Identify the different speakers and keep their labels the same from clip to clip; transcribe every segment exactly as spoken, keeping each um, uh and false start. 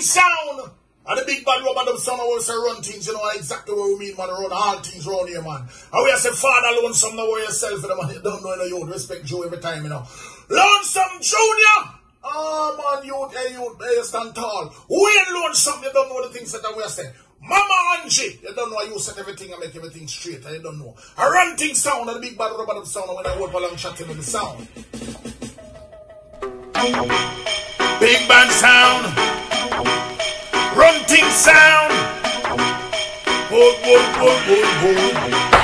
Speaker 1: sound. And the big bad rubber dub sound also run things, you know exactly what we mean, man. Run all things around here, man. And we say, Father Lonesome, now yourself, you know, man. You don't know, you know, you respect Joe every time, you know. Lonesome Junior! Oh, man, you, hey, you, hey, you stand tall. Wayne Lonesome, you don't know the things that we are saying. Mama Angie, you don't know how you set everything and make everything straight, and you don't know. I run things sound, and the big bad rubber dub sound, when I work along chatting with the sound. Big band sound. Run things sound. Hold, hold, hold, hold, hold.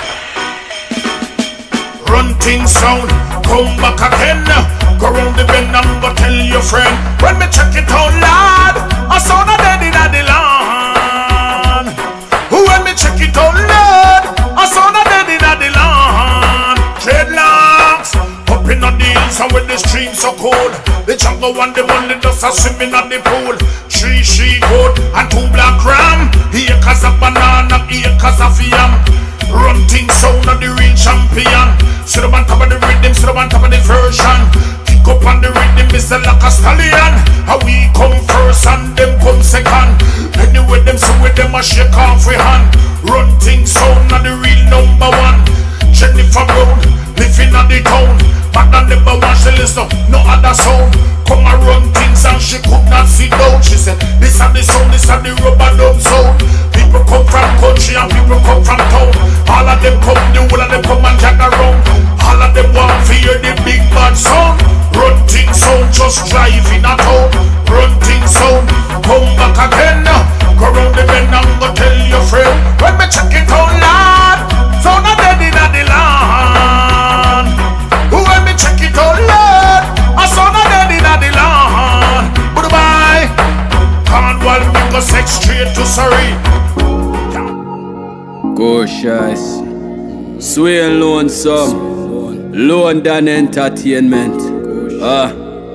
Speaker 1: Run things sound. Come back again. Go round the bend and go tell your friend. When me check it out, lad, I saw the dead in the land. When me check it out, lad, I saw the dead in the land. Dreadlocks up in the hills and with the stream so cold. The jungle and the money just a swimming at the pool. Three she goat and two black ram. Acres of banana, acres of yam. Run things sound of the real champion. Sit up on top of the rhythm, sit up on top of the version. Kick up on the rhythm, Mister like a stallion. How we come first and them come second. Anyway them so with them a shake off we hand. Run things sound of the real number one. Jennifer Brown, living at the town. But I never watch the list of no other sound. Come and run things and she could not sit down. She said, this are the sound, this are the rubber dub sound. People come from country and people come from town. All of them come, the whole of them come and jack around. All of them want to hear the big bad sound. Run things sound, just drive in a town. Run things sound, come back again. Go round the bend and go tell your friend. When me check it out, lad, sound a dead in the land. When me check it out, lad, I saw the dead in the land. Goodbye. Cornwall, we go sex straight to Surrey.
Speaker 2: Gorgeous. Swayne Lonesome. London Entertainment. Ah.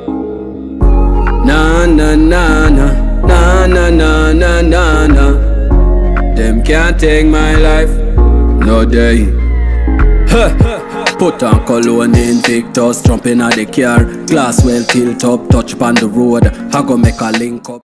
Speaker 2: Na na na na na na na na na na. Them can't take my life. No day. Huh. Put on cologne in Victor's, jumping at the car. Glass well tilt up, touch upon the road. I go make a link up.